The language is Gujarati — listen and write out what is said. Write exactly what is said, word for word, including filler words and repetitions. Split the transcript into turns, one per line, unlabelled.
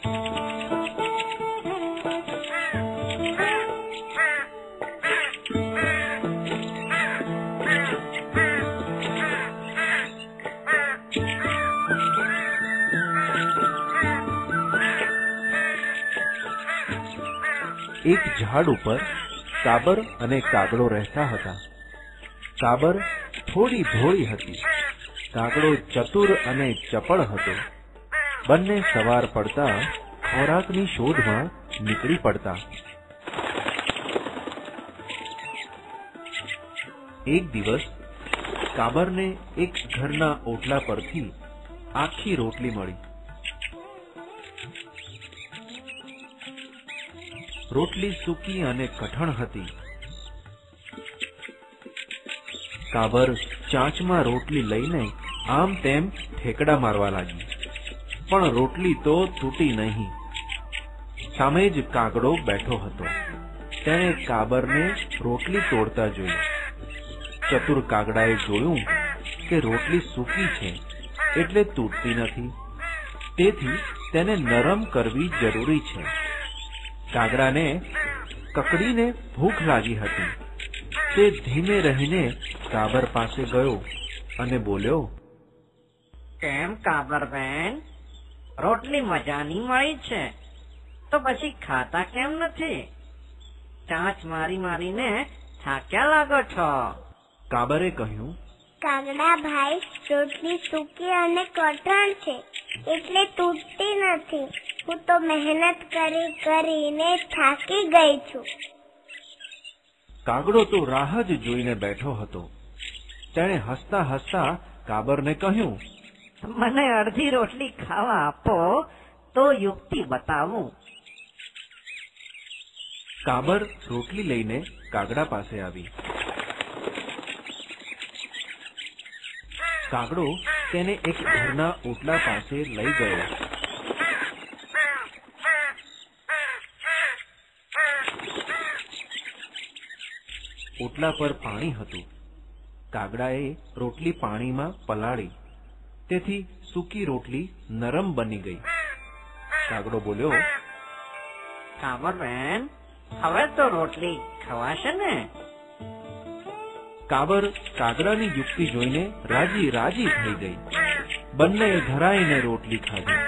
એક ઝાડ ઉપર કાબર અને કાગડો રહેતા હતા. કાબર થોડી ભોળી હતી, કાગડો ચતુર અને ચપળ હતો. બંને સવાર પડતા ખોરાકની શોધમાં નીકળી પડતા. એક દિવસ કાબરને એક ઘરના ઓટલા પરથી આખી રોટલી મળી. રોટલી સૂકી અને કઠણ હતી. કાબર ચાંચમાં રોટલી લઈને આમ તેમ ઠેકડા મારવા લાગી, પણ રોટલી તો તૂટી નહીં. સામે જ કાગડો બેઠો હતો. તેણે કાબરને રોટલી તોડતા જોઈ. ચતુર કાગડાએ જોયું કે રોટલી સૂકી છે એટલે તૂટતી નથી, તેથી તેને નરમ કરવી જરૂરી છે. કાગડાને કકડીને ભૂખ લાગી હતી. તે ધીમે રહીને કાબર પાસે ગયો અને બોલ્યો,
કેમ કાબર બેન, રોટલી મજાની મળી છે તો પછી ખાતા કેમ નથી? ચાંચ મારી મારીને થાક્યા લાગો છો.
કાબરે કહ્યું,
કાગડા ભાઈ, રોટલી સૂકી અને કઠણ છે એટલે તૂટતી નથી. હું તો મહેનત કરી કરીને થાકી ગઈ છું.
કાગડો તો રાહ જ જોઈને બેઠો હતો. તેણે હસતા હસતા કાબરને કહ્યું,
મને અડધી રોટલી ખાવા આપો તો યુક્તિ બતાવું.
કાબર રોટલી લઈને કાગડા પાસે આવી. કાગડો તેને એક ઘરના ઓટલા પાસે લઈ ગયો. ઓટલા પર પાણી હતું. કાગડાએ રોટલી પાણીમાં પલાળી, તેથી સૂકી રોટલી નરમ બની ગઈ. કાગડો બોલ્યો,
કાબર બેન, હવે તો રોટલી ખવાશે ને?
કાબર કાગડાની યુક્તિ જોઈને રાજી રાજી થઈ ગઈ. બંને ધરાઈને રોટલી ખાધી.